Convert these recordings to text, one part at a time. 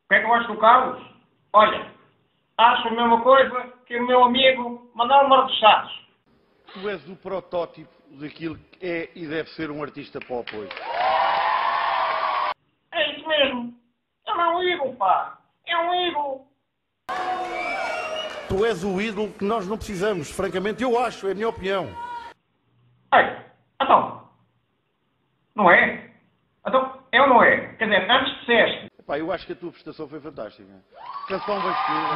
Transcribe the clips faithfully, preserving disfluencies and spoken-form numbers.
que é que eu acho do Carlos? Olha, acho a mesma coisa que o meu amigo Manuel Mar dos Santos. Tu és o protótipo daquilo que é e deve ser um artista pop hoje. É isso mesmo. Ele é um ídolo, pá. É um ídolo. Tu és o ídolo que nós não precisamos, francamente, eu acho, é a minha opinião. Ei, então, não é? Então, é ou não é? Quer dizer, antes disseste. Epá, eu acho que a tua prestação foi fantástica. Canção bem escolhida.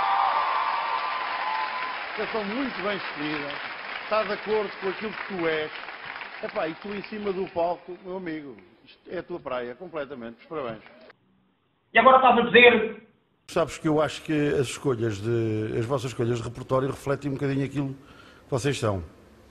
Canção muito bem escolhida. Está de acordo com aquilo que tu és. Epá, e tu em cima do palco, meu amigo, isto é a tua praia, completamente. Os parabéns. E agora estás a dizer... Sabes que eu acho que as escolhas de, as vossas escolhas de repertório refletem um bocadinho aquilo que vocês são.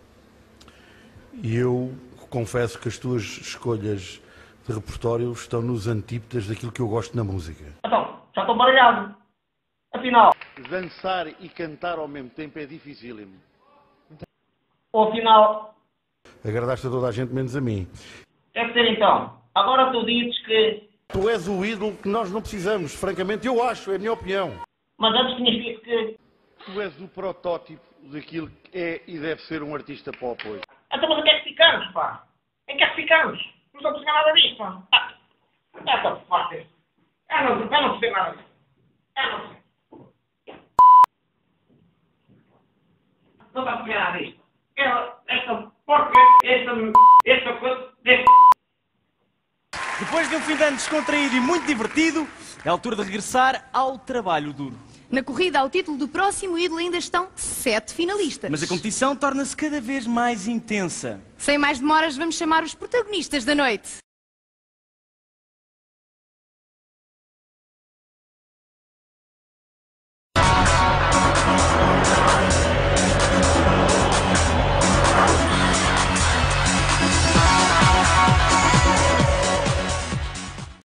E eu confesso que as tuas escolhas de repertório estão nos antípodas daquilo que eu gosto na música. Então, já estou baralhado. Afinal... Dançar e cantar ao mesmo tempo é dificílimo. Ou afinal... Agradaste a toda a gente, menos a mim. Deve ser então. Agora tu dizes que... Tu és o ídolo que nós não precisamos, francamente, eu acho, é a minha opinião. Mas antes tinhas dito que... Tu és o protótipo daquilo que é e deve ser um artista pop hoje. Então, mas em que é que ficamos, pá? Em que é que ficamos? Não estou a perceber nada disto, pá. Ah, é tão forte. Eu não, eu não percebo nada disto. Eu não sei. Não estou a perceber nada disto. Ela, esta porca, esta, esta coisa, deste... Depois de um fim de ano descontraído e muito divertido, é a altura de regressar ao trabalho duro. Na corrida ao título do próximo ídolo ainda estão sete finalistas. Mas a competição torna-se cada vez mais intensa. Sem mais demoras, vamos chamar os protagonistas da noite.